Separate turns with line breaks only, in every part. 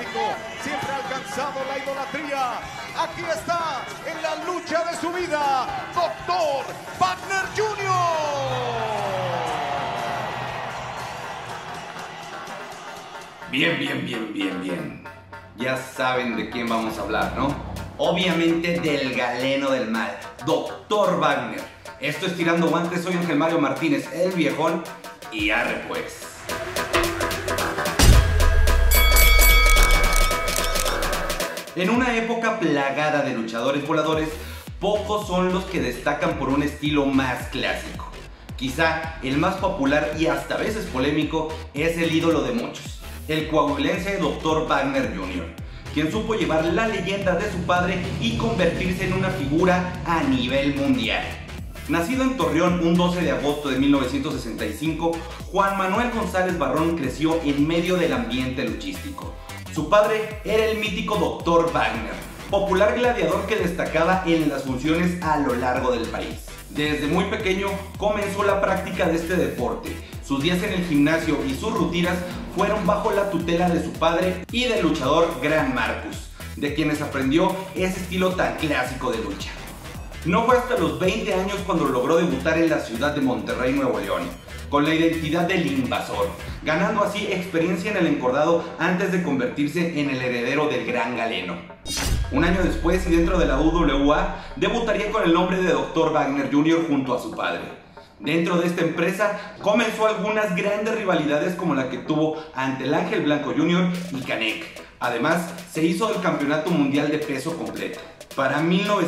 fanático siempre ha alcanzado la idolatría. Aquí está, en la lucha de su vida, Dr. Wagner Jr.
Bien. Ya saben de quién vamos a hablar, ¿no? Obviamente del galeno del mal, Dr. Wagner. Esto es Tirando Guantes, soy Ángel Mario Martínez, el viejón, y arre pues. En una época plagada de luchadores voladores, pocos son los que destacan por un estilo más clásico. Quizá el más popular y hasta a veces polémico es el ídolo de muchos, el coahuilense Dr. Wagner Jr., quien supo llevar la leyenda de su padre y convertirse en una figura a nivel mundial. Nacido en Torreón un 12 de agosto de 1965, Juan Manuel González Barrón creció en medio del ambiente luchístico. Su padre era el mítico Dr. Wagner, popular gladiador que destacaba en las funciones a lo largo del país. Desde muy pequeño comenzó la práctica de este deporte. Sus días en el gimnasio y sus rutinas fueron bajo la tutela de su padre y del luchador Gran Marcus, de quienes aprendió ese estilo tan clásico de lucha. No fue hasta los 20 años cuando logró debutar en la ciudad de Monterrey, Nuevo León, con la identidad del Invasor, ganando así experiencia en el encordado antes de convertirse en el heredero del Gran Galeno. Un año después y dentro de la UWA, debutaría con el nombre de Dr. Wagner Jr. junto a su padre. Dentro de esta empresa comenzó algunas grandes rivalidades como la que tuvo ante el Ángel Blanco Jr. y Canek. Además, se hizo del campeonato mundial de peso completo. Para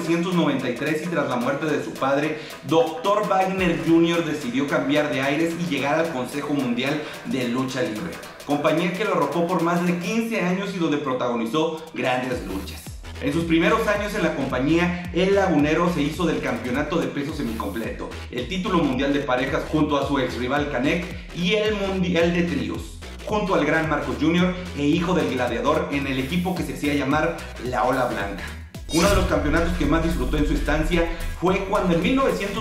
1993 y tras la muerte de su padre, Dr. Wagner Jr. decidió cambiar de aires y llegar al Consejo Mundial de Lucha Libre, compañía que lo arropó por más de 15 años y donde protagonizó grandes luchas. En sus primeros años en la compañía, el lagunero se hizo del campeonato de peso semicompleto, el título mundial de parejas junto a su ex rival Canek y el mundial de tríos, junto al Gran Marcus Jr. e hijo del gladiador en el equipo que se hacía llamar la Ola Blanca. Uno de los campeonatos que más disfrutó en su estancia fue cuando en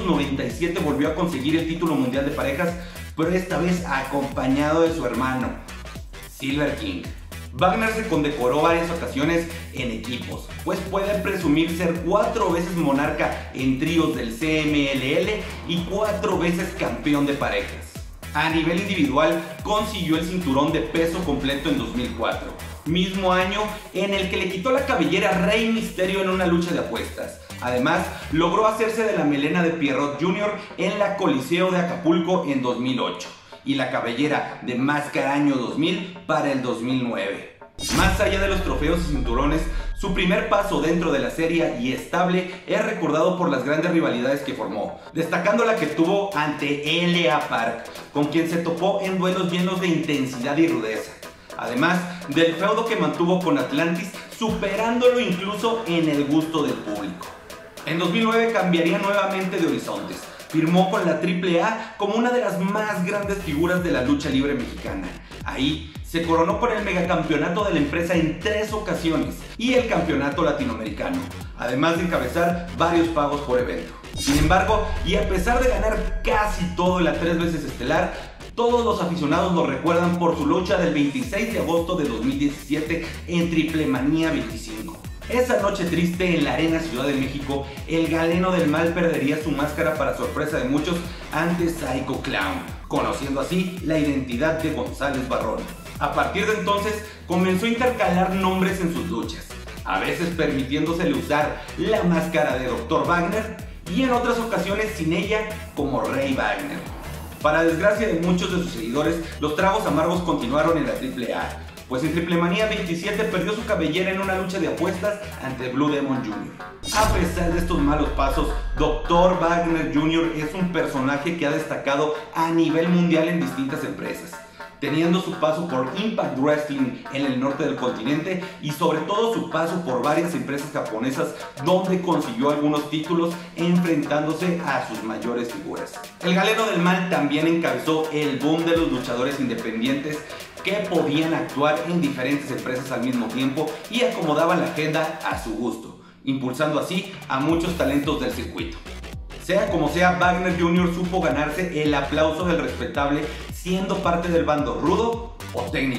1997 volvió a conseguir el título mundial de parejas, pero esta vez acompañado de su hermano, Silver King. Wagner se condecoró varias ocasiones en equipos, pues puede presumir ser 4 veces monarca en tríos del CMLL y 4 veces campeón de parejas. A nivel individual consiguió el cinturón de peso completo en 2004, mismo año en el que le quitó la cabellera a Rey Mysterio en una lucha de apuestas. Además, logró hacerse de la melena de Pierrot Jr. en la Coliseo de Acapulco en 2008 y la cabellera de Máscara Año 2000 para el 2009. Más allá de los trofeos y cinturones, su primer paso dentro de la serie y estable es recordado por las grandes rivalidades que formó, destacando la que tuvo ante L.A. Park, con quien se topó en duelos llenos de intensidad y rudeza. Además del feudo que mantuvo con Atlantis, superándolo incluso en el gusto del público. En 2009 cambiaría nuevamente de horizontes. Firmó con la AAA como una de las más grandes figuras de la lucha libre mexicana. Ahí se coronó con el megacampeonato de la empresa en 3 ocasiones y el campeonato latinoamericano, además de encabezar varios pagos por evento. Sin embargo, y a pesar de ganar casi todo en la 3 veces estelar, todos los aficionados lo recuerdan por su lucha del 26 de agosto de 2017 en Triplemanía 25. Esa noche triste en la Arena Ciudad de México, el galeno del mal perdería su máscara para sorpresa de muchos ante Psycho Clown, conociendo así la identidad de González Barrón. A partir de entonces comenzó a intercalar nombres en sus luchas, a veces permitiéndosele usar la máscara de Dr. Wagner y en otras ocasiones sin ella como Rey Wagner. Para desgracia de muchos de sus seguidores, los tragos amargos continuaron en la AAA, pues en Triplemanía 27 perdió su cabellera en una lucha de apuestas ante Blue Demon Jr. A pesar de estos malos pasos, Dr. Wagner Jr. es un personaje que ha destacado a nivel mundial en distintas empresas, teniendo su paso por Impact Wrestling en el norte del continente y sobre todo su paso por varias empresas japonesas donde consiguió algunos títulos enfrentándose a sus mayores figuras. El galeno del mal también encabezó el boom de los luchadores independientes que podían actuar en diferentes empresas al mismo tiempo y acomodaban la agenda a su gusto, impulsando así a muchos talentos del circuito. Sea como sea, Wagner Jr. supo ganarse el aplauso del respetable siendo parte del bando rudo o técnico,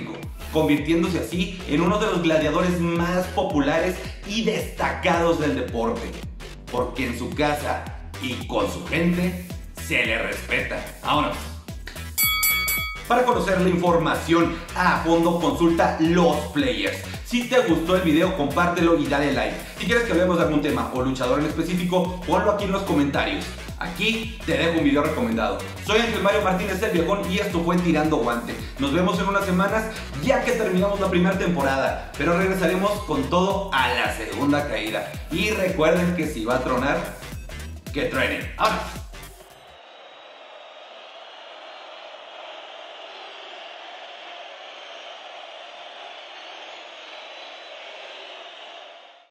convirtiéndose así en uno de los gladiadores más populares y destacados del deporte, porque en su casa y con su gente se le respeta. ¡Vámonos! Para conocer la información a fondo, consulta Los Players. Si te gustó el video, compártelo y dale like. Si quieres que hablemos de algún tema o luchador en específico, ponlo aquí en los comentarios. Aquí te dejo un video recomendado. Soy Ángel Mario Martínez el Viejón y esto fue Tirando Guante. Nos vemos en unas semanas ya que terminamos la primera temporada, pero regresaremos con todo a la segunda caída. Y recuerden que si va a tronar, que truene. ¡Vámonos!